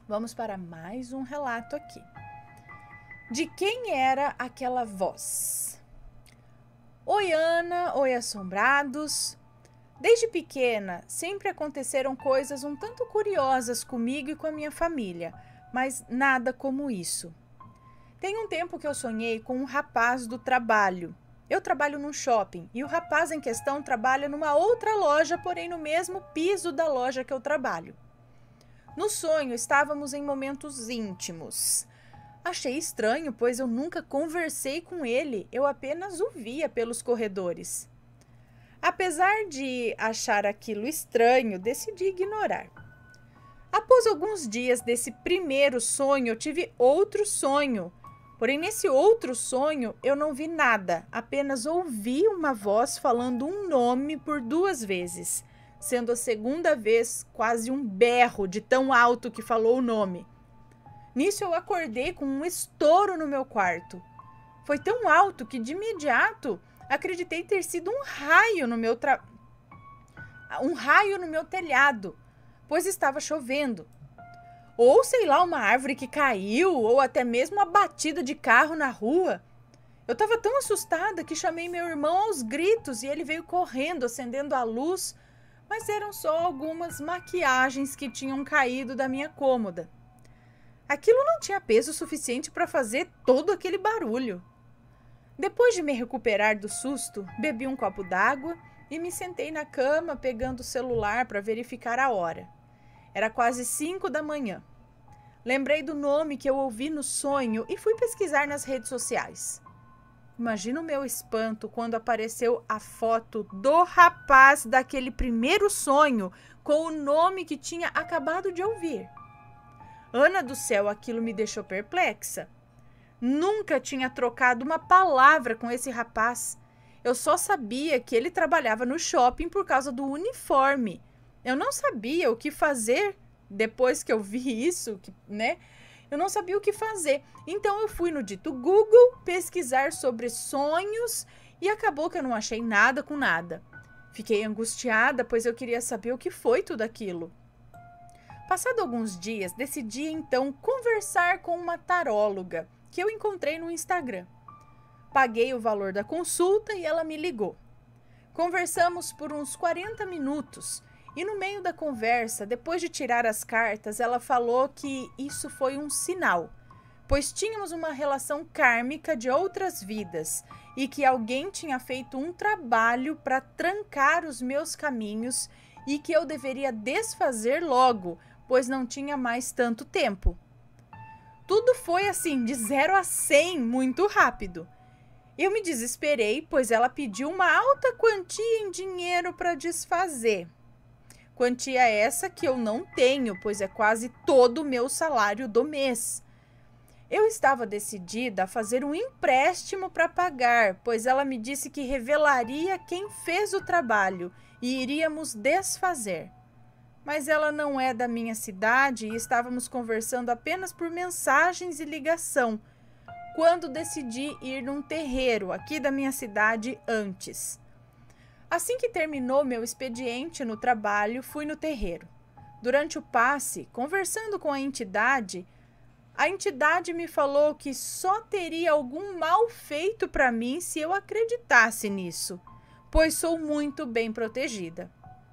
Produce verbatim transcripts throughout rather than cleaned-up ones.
Vamos para mais um relato aqui. De quem era aquela voz? Oi, Ana. Oi, assombrados. Desde pequena, sempre aconteceram coisas um tanto curiosas comigo e com a minha família, mas nada como isso. Tem um tempo que eu sonhei com um rapaz do trabalho. Eu trabalho num shopping e o rapaz em questão trabalha numa outra loja, porém no mesmo piso da loja que eu trabalho. No sonho, estávamos em momentos íntimos. Achei estranho, pois eu nunca conversei com ele, eu apenas o via pelos corredores. Apesar de achar aquilo estranho, decidi ignorar. Após alguns dias desse primeiro sonho, eu tive outro sonho. Porém, nesse outro sonho, eu não vi nada, apenas ouvi uma voz falando um nome por duas vezes, sendo a segunda vez quase um berro de tão alto que falou o nome. Nisso, eu acordei com um estouro no meu quarto. Foi tão alto que, de imediato, acreditei ter sido um raio no meu tra... um raio no meu telhado, pois estava chovendo. Ou, sei lá, uma árvore que caiu, ou até mesmo uma batida de carro na rua. Eu estava tão assustada que chamei meu irmão aos gritos e ele veio correndo, acendendo a luz, mas eram só algumas maquiagens que tinham caído da minha cômoda. Aquilo não tinha peso suficiente para fazer todo aquele barulho. Depois de me recuperar do susto, bebi um copo d'água e me sentei na cama pegando o celular para verificar a hora. Era quase cinco da manhã. Lembrei do nome que eu ouvi no sonho e fui pesquisar nas redes sociais. Imagina o meu espanto quando apareceu a foto do rapaz daquele primeiro sonho com o nome que tinha acabado de ouvir. Ana do céu, aquilo me deixou perplexa. Nunca tinha trocado uma palavra com esse rapaz. Eu só sabia que ele trabalhava no shopping por causa do uniforme. Eu não sabia o que fazer depois que eu vi isso, né? Eu não sabia o que fazer. Então eu fui no dito Google pesquisar sobre sonhos e acabou que eu não achei nada com nada. Fiquei angustiada, pois eu queria saber o que foi tudo aquilo. Passado alguns dias, decidi então conversar com uma taróloga que eu encontrei no Instagram. Paguei o valor da consulta e ela me ligou. Conversamos por uns quarenta minutos e no meio da conversa, depois de tirar as cartas, ela falou que isso foi um sinal, pois tínhamos uma relação kármica de outras vidas e que alguém tinha feito um trabalho para trancar os meus caminhos e que eu deveria desfazer logo, pois não tinha mais tanto tempo. Tudo foi assim, de zero a cem, muito rápido. Eu me desesperei, pois ela pediu uma alta quantia em dinheiro para desfazer. Quantia essa que eu não tenho, pois é quase todo o meu salário do mês. Eu estava decidida a fazer um empréstimo para pagar, pois ela me disse que revelaria quem fez o trabalho e iríamos desfazer. Mas ela não é da minha cidade e estávamos conversando apenas por mensagens e ligação, quando decidi ir num terreiro aqui da minha cidade antes. Assim que terminou meu expediente no trabalho, fui no terreiro. Durante o passe, conversando com a entidade, a entidade me falou que só teria algum mal feito para mim se eu acreditasse nisso, pois sou muito bem protegida.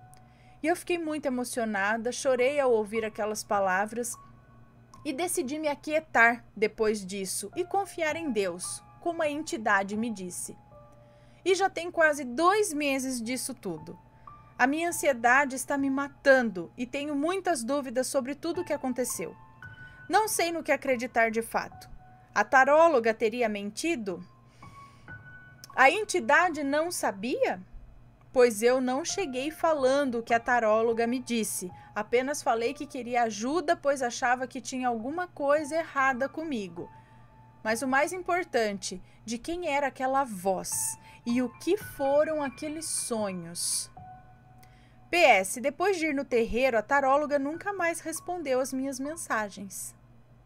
E eu fiquei muito emocionada, chorei ao ouvir aquelas palavras e decidi me aquietar depois disso e confiar em Deus, como a entidade me disse. E já tem quase dois meses disso tudo. A minha ansiedade está me matando e tenho muitas dúvidas sobre tudo o que aconteceu. Não sei no que acreditar de fato. A taróloga teria mentido? A entidade não sabia? Pois eu não cheguei falando o que a taróloga me disse. Apenas falei que queria ajuda, pois achava que tinha alguma coisa errada comigo. Mas o mais importante, de quem era aquela voz e o que foram aqueles sonhos. P S. Depois de ir no terreiro, a taróloga nunca mais respondeu as minhas mensagens.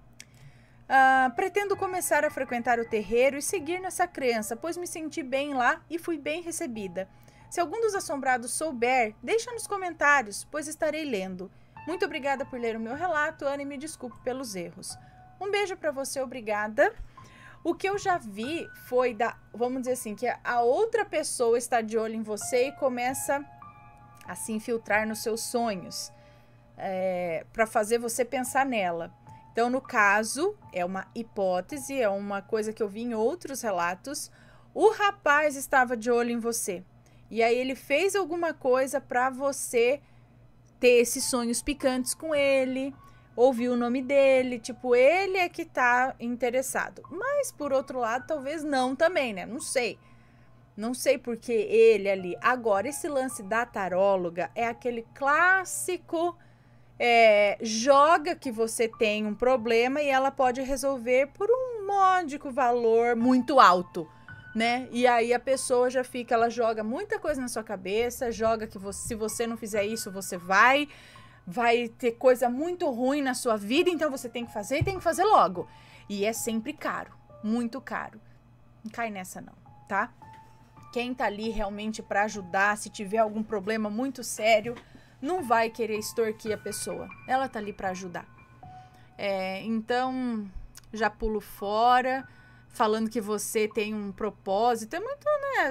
Ah, pretendo começar a frequentar o terreiro e seguir nessa crença, pois me senti bem lá e fui bem recebida. Se algum dos assombrados souber, deixa nos comentários, pois estarei lendo. Muito obrigada por ler o meu relato, Ana, e me desculpe pelos erros. Um beijo para você, obrigada. O que eu já vi foi da, vamos dizer assim, que a outra pessoa está de olho em você e começa a se infiltrar nos seus sonhos, é, para fazer você pensar nela. Então, no caso, é uma hipótese, é uma coisa que eu vi em outros relatos. O rapaz estava de olho em você. E aí ele fez alguma coisa para você ter esses sonhos picantes com ele, ouvir o nome dele, tipo, ele é que tá interessado. Mas, por outro lado, talvez não também, né? Não sei. Não sei porque ele ali. Agora, esse lance da taróloga é aquele clássico... É, joga que você tem um problema e ela pode resolver por um módico valor muito alto, né? E aí a pessoa já fica, ela joga muita coisa na sua cabeça, joga que você, se você não fizer isso, você vai, vai ter coisa muito ruim na sua vida, então você tem que fazer e tem que fazer logo. E é sempre caro, muito caro. Não cai nessa não, tá? Quem tá ali realmente para ajudar, se tiver algum problema muito sério, não vai querer extorquir a pessoa. Ela tá ali para ajudar. É, então, já pulo fora, falando que você tem um propósito. É muito,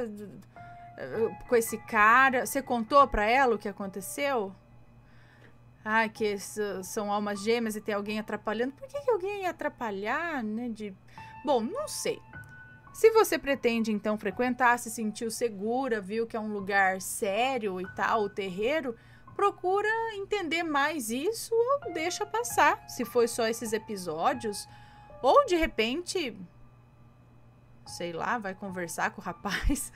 né, com esse cara. Você contou para ela o que aconteceu? Ah, que são almas gêmeas e tem alguém atrapalhando. Por que, que alguém ia atrapalhar, né? De... Bom, não sei. Se você pretende, então, frequentar, se sentiu segura, viu que é um lugar sério e tal, o terreiro... Procura entender mais isso ou deixa passar, se foi só esses episódios. Ou, de repente, sei lá, vai conversar com o rapaz.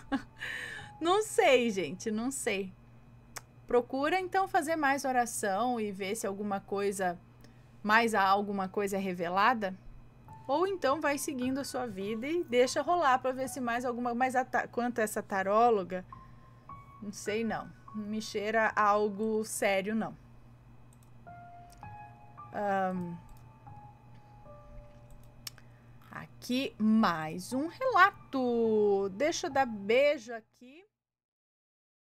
Não sei, gente, não sei. Procura, então, fazer mais oração e ver se alguma coisa, mais alguma coisa é revelada. Ou então vai seguindo a sua vida e deixa rolar para ver se mais alguma... Mas a, quanto a essa taróloga, não sei não. Não me cheira algo sério, não. Um, aqui mais um relato. Deixa eu dar beijo aqui.